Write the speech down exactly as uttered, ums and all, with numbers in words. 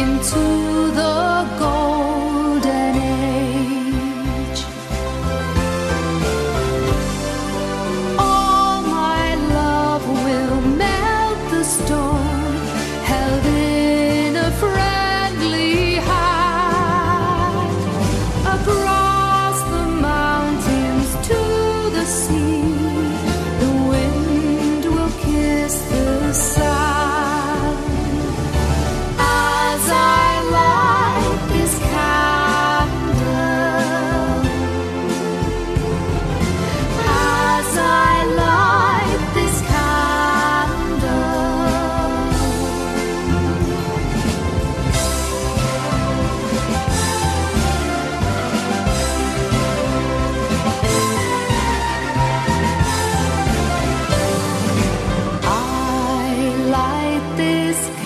into the golden age. All my love will melt the stone, held in a friendly hand, across the mountains to the sea. The wind will kiss the sand. As I light this candle, as I light this candle, I light this